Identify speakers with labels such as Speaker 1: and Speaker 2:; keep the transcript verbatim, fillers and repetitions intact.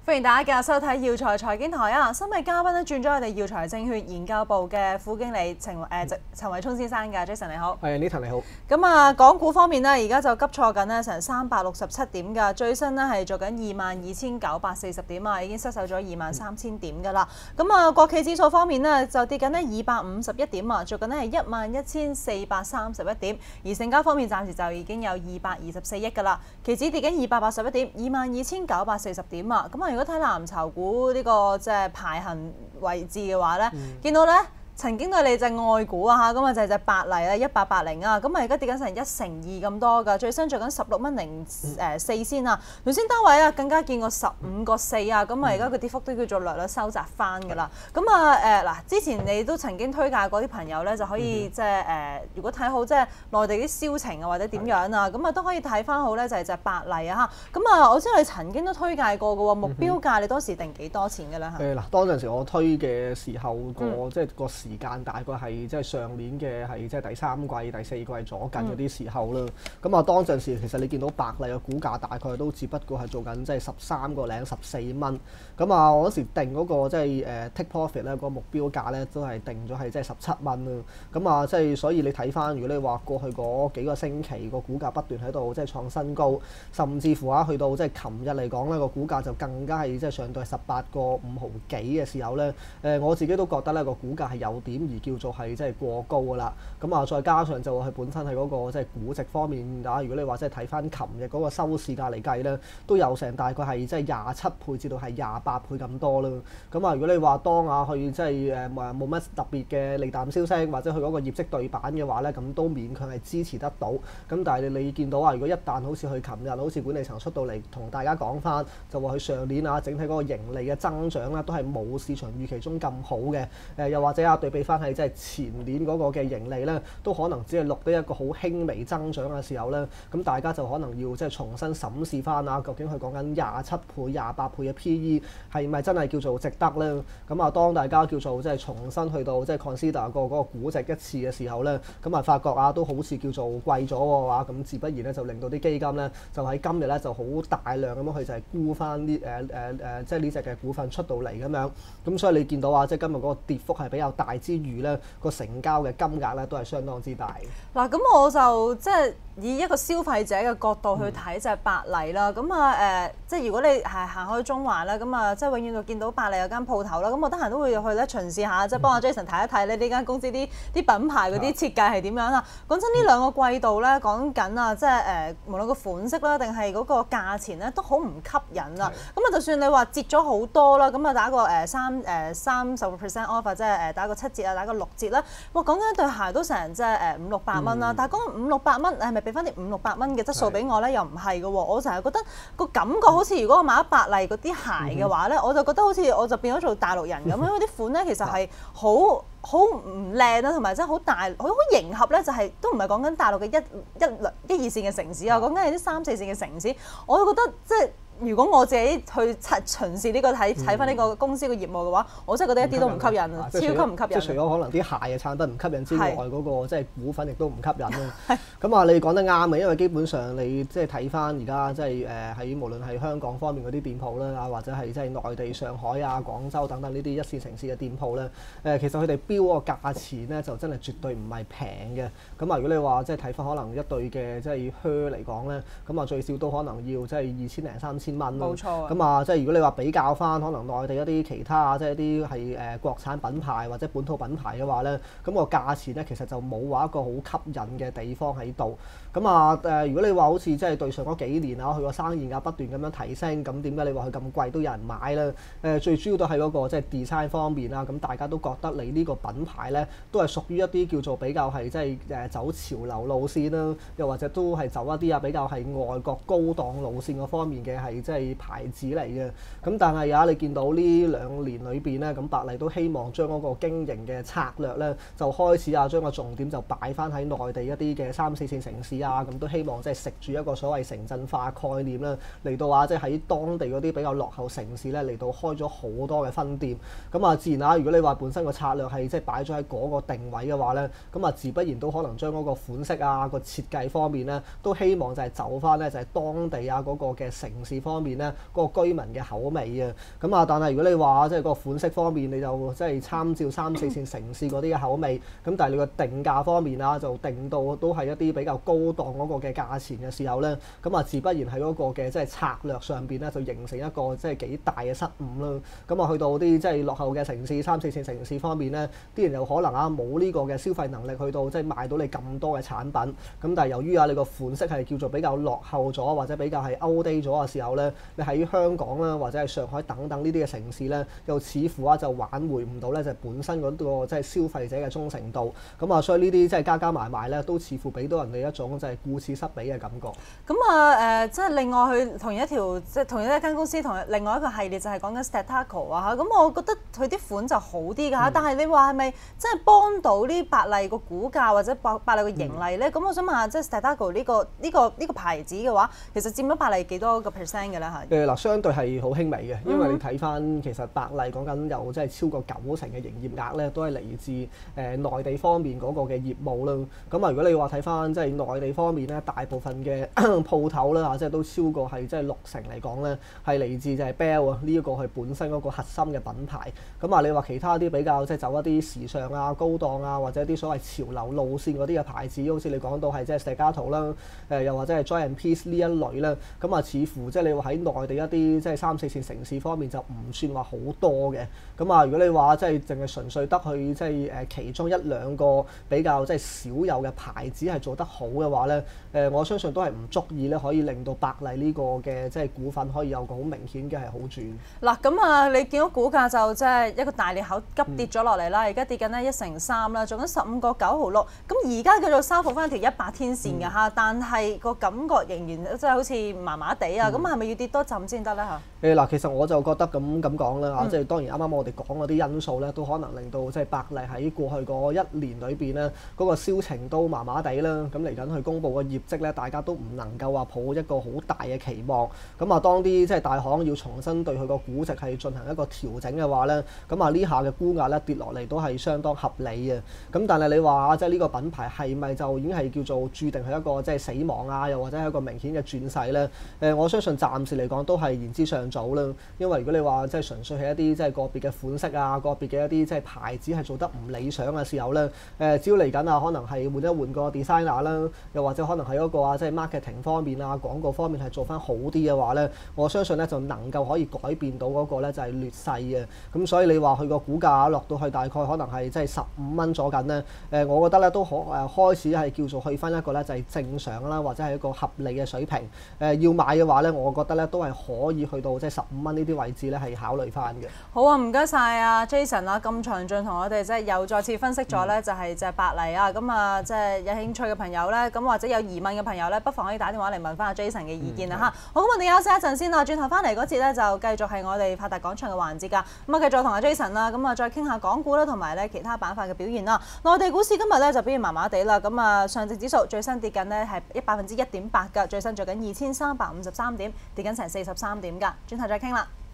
Speaker 1: 歡迎大家繼續收睇耀才財經台啊！新嘅嘉賓咧轉咗我哋耀才證券研究部嘅副經理陳誒陳偉聰先生㗎 ，Jason 你好。
Speaker 2: 係 Nathan 你好。
Speaker 1: 咁啊，港股方面咧，而家就急挫緊咧，成三百六十七點㗎，最新咧係做緊二萬二千九百四十點啊，已經失守咗二萬三千點㗎啦。咁啊，國企指數方面咧就跌緊咧二百五十一點啊，做緊咧係一萬一千四百三十一點，而成交方面暫時就已經有二百二十四億㗎啦。期指跌緊二百八十一點，二萬二千九百四十點啊。咁啊，如果睇藍籌股呢個即係排行位置嘅話咧，嗯、見到咧曾經對你隻愛股啊嚇，咁啊就係隻百麗咧一八八零啊，咁啊而家跌緊成一成二咁多㗎，最新做緊十六蚊零誒四先啊，原先單位啊更加見過十五個四啊，咁啊而家個跌幅都叫做略略收窄翻㗎啦。咁啊誒嗱，之前你都曾經推介過啲朋友咧，就可以即係誒，如果睇好即係內地啲銷情啊或者點樣啊，咁啊都可以睇翻好咧，就係隻百麗啊嚇。咁啊我知道你曾經都推介過嘅喎，目標價你當時定幾多錢㗎啦嚇？誒嗱，
Speaker 2: 當陣時我推嘅時候個、嗯、即係個時間大概係即係上年嘅係即係第三季、第四季左近嗰啲時候啦。咁啊、嗯、當陣時其實你見到百麗嘅股價大概都只不過係做緊即係十三個零十四蚊。咁啊我嗰時定嗰個即係誒 take profit 咧個目標價咧都係定咗係即係十七蚊啦。咁啊即係所以你睇翻如果你話過去嗰幾個星期個股價不斷喺度即係創新高，甚至乎啊去到即係琴日嚟講咧個股價就更加係即係上到十八個五毫幾嘅時候咧，誒我自己都覺得咧個股價係有點而叫做係即係過高㗎啦。咁啊再加上就係本身係嗰個即係估值方面啊，如果你話即係睇翻琴日嗰個收市價嚟計咧，都有成大概係即係廿七倍至到係廿八倍咁多啦。咁啊如果你話當啊去即係誒冇乜特別嘅利淡消息或者佢嗰個業績對版嘅話咧，咁都勉強係支持得到。咁但係你見到啊，如果一旦好似佢琴日好似管理層出到嚟同大家講翻，就話佢上年啊整體嗰個盈利嘅增長咧都係冇市場預期中咁好嘅。誒又或者啊對比翻係即係前年嗰個嘅盈利咧，都可能只係錄得一個好輕微增長嘅時候咧，咁大家就可能要即係重新審視翻啊，究竟佢講緊廿七倍、廿八倍嘅 P E 係咪真係叫做值得咧？咁啊，當大家叫做即係重新去到即係 consider 個嗰個估值一次嘅時候咧，咁啊發覺啊都好似叫做貴咗嘅話，咁自不然咧就令到啲基金咧就喺今日咧就好大量咁樣去就係沽翻啲誒誒誒，即係呢隻嘅股份出到嚟咁樣。咁所以你見到啊，即係今日嗰個跌幅係比較大之餘咧，個成交嘅金額咧都係相當之大。
Speaker 1: 嗱，咁我就即係以一個消費者嘅角度去睇就係百麗啦。咁啊誒，即係如果你係行開中環啦，咁啊即係永遠就見到百麗有間鋪頭啦。咁我得閒都會去咧巡視下，即係幫阿 Jason 睇一睇咧呢間公司啲啲品牌嗰啲設計係點樣啦。講真，呢兩個季度咧講緊啊，即係誒無論個款式啦，定係嗰個價錢咧都好唔吸引啊。咁啊，就算你話折咗好多啦，咁啊打個誒三誒三十個 percent off， 即係誒打個七折啊，打個六折啦。哇，講緊對鞋都成即係誒五六百蚊啦。嗯、但係講五六百蚊，係咪俾翻啲五六百蚊嘅質素俾我咧？又唔係嘅喎。我成日覺得個感覺好似如果我買咗百麗嗰啲鞋嘅話咧，嗯、我就覺得好似我就變咗做大陸人咁，因為啲款咧其實係好好唔靚啦，同埋真係好大，好好迎合咧，就係、是、都唔係講緊大陸嘅一一一二線嘅城市啊，講緊係啲三四線嘅城市，我都覺得即係。如果我自己去巡視呢個睇睇翻呢個公司嘅業務嘅話，我真係覺得一啲都唔吸引啊，超級唔吸引。
Speaker 2: 即係除咗可能啲鞋嘅產品唔吸引之外，嗰是個即係股份亦都唔吸引咯。咁啊，你講得啱嘅，因為基本上你即係睇翻而家即係誒喺無論係香港方面嗰啲店鋪啦，啊或者係即係內地上海啊、廣州等等呢啲一線城市嘅店鋪咧，誒其實佢哋標嗰個價錢咧就真係絕對唔係平嘅。咁啊，如果你話即係睇翻可能一對嘅即係靴嚟講咧，咁啊最少都可能要即係二千零三千。
Speaker 1: 冇錯，
Speaker 2: 咁啊，即係如果你話比較翻可能內地一啲其他啊，即係一啲係誒國產品牌或者本土品牌嘅話咧，咁個價錢咧其實就冇話一個好吸引嘅地方喺度。咁啊誒，如果你話好似即係對上嗰幾年啊，佢個生意額不斷咁樣提升，咁點解你話佢咁貴都有人買咧？誒，最主要都係嗰個即係 design 方面啦。咁大家都覺得你呢個品牌咧都係屬於一啲叫做比較係即係誒走潮流路線啦，又或者都係走一啲啊比較係外國高檔路線嗰方面嘅係。即係牌子嚟嘅，咁但係啊，你見到呢兩年裏邊咧，咁百麗都希望將嗰個經營嘅策略咧，就開始啊，將個重點就擺翻喺內地一啲嘅三四線城市啊，咁都希望即係食住一個所謂城鎮化概念啦，嚟到啊，即係喺當地嗰啲比較落後城市咧，嚟到開咗好多嘅分店。咁啊，自然啊，如果你話本身個策略係即係擺咗喺嗰個定位嘅話咧，咁啊，自不然都可能將嗰個款式啊、個設計方面咧，都希望就係走翻咧，就係當地啊嗰個嘅城市方方面咧，嗰、那個居民嘅口味啊。咁啊，但係如果你話即係個款式方面，你就即係參照三四線城市嗰啲嘅口味，咁但係你個定價方面啊，就定到都係一啲比較高檔嗰個嘅價錢嘅時候咧，咁啊自不然喺嗰個嘅即係策略上邊咧，就形成一個即係幾大嘅失誤啦。咁啊去到啲即係落後嘅城市、三四線城市方面咧，啲人又可能啊冇呢個嘅消費能力去到即係賣到你咁多嘅產品。咁但係由於啊你個款式係叫做比較落後咗，或者比較係 outdate 咗嘅時候咧，你喺香港啦或者係上海等等呢啲嘅城市咧，又似乎啊就挽回唔到咧就係本身嗰個即係消費者嘅忠誠度。咁啊所以呢啲即係加加埋埋咧，都似乎俾到人哋一種就係顧此失彼嘅感覺。
Speaker 1: 咁啊誒，即係另外佢同一條即係同一間公司同另外一個系列就係講緊 Stetaco 啊嚇。咁我覺得佢啲款就好啲㗎嚇，嗯、但係你話係咪真係幫到呢百麗個股價或者百百麗個盈利咧？咁、嗯、我想問下，即係 Stetaco 呢個呢、呢個呢、呢個牌子嘅話，其實佔咗百麗幾多個 percent 嘅咧嚇？誒
Speaker 2: 嗱，相對係好輕微嘅，因為你睇翻其實百麗講緊有即係超過九成嘅營業額咧，都係嚟自誒、呃、內地方面嗰個嘅業務啦。咁啊，如果你話睇翻即係內地方面咧，大部分嘅鋪頭啦嚇，即係都超過係即係六成嚟講咧，係嚟自就係 Bell 啊呢一個係本身嗰個核心嘅品牌。咁啊，你話其他啲比較即係走一啲時尚啊、高檔啊，或者啲所謂潮流路線嗰啲嘅牌子，好似你講到係即係 Staccato 啦，誒又或者係 Joy and Peace 呢一類咧，咁啊似乎即係你話喺內地一啲即係三四線城市方面就唔算話好多嘅。咁啊，如果你話即係淨係純粹得去即係誒其中一兩個比較即係少有嘅牌子係做得好嘅話咧，誒我相信都係唔足以咧可以令到百麗呢個嘅即係股份可以有個好明顯嘅係好轉。
Speaker 1: 嗱咁啊，你見到股價就即係一個大裂口急跌咗落嚟啦，而家、嗯、跌緊呢一成三啦，做緊十五個九毫六。咁而家叫做收復翻條一百天線嘅嚇，嗯、但係個感覺仍然即係好似麻麻地啊。咁係咪要跌多陣先得咧嚇？誒
Speaker 2: 嗱，其實我就覺得咁咁講啦嚇，即係、嗯、當然啱啱我哋講嗰啲因素咧，都可能令到即係百麗喺過去嗰一年裏邊咧，嗰、嗰個銷情都麻麻地啦。咁嚟緊去公布個業績咧，大家都唔能夠話抱一個好大嘅期望。咁啊，當啲即係大行要重新對佢個估值係進行一個調整嘅話咧，咁啊呢下嘅估價咧跌落嚟都係相當合理嘅。咁但係你話即係呢個品牌係咪就已經係叫做註定係一個即係死亡啊？又或者係一個明顯嘅轉勢咧？誒，我相信暫時嚟講都係言之尚早啦。因為如果你話即係純粹係一啲即係個別嘅款式啊、個別嘅一啲即係牌子係做得唔理想嘅時候咧，誒只要嚟緊啊，可能係換一換個 designer 啦，又或者可能喺嗰個啊即係 marketing 方面啊、廣告方面係做翻好啲嘅話咧，我相信咧就能夠可以改變到嗰個咧就係劣勢嘅。咁所以你話佢個股價落到去大概可能係即係十五蚊左緊咧，誒我覺得咧都可誒開始係叫做去翻一個咧就係正常啦，或者係一個合理嘅水平。誒要買嘅話咧，我覺得咧都係可以去到即係十五蚊呢啲位置咧係考慮翻嘅。
Speaker 1: 好啊，唔該晒啊 Jason 啊，咁詳盡同我哋即係又再次分析咗咧，就係隻百麗啊。咁啊，即係有興趣嘅朋友咧，咁或者有疑問嘅朋友咧，不妨可以打電話嚟問翻阿 Jason 嘅意見啦嚇。嗯、好，咁我哋休息一陣先啦，轉頭翻嚟嗰節咧就繼續係我哋發達廣場嘅環節㗎。咁啊，繼續同阿 Jason 啦，咁啊再傾下港股啦，同埋咧其他板塊嘅表現啦。內地股市今日咧就表現麻麻地啦，咁啊上證指數最新跌緊呢係一百分之一點八㗎，最新做緊二千三百五十三點，跌緊成四十三點㗎。轉頭再傾啦。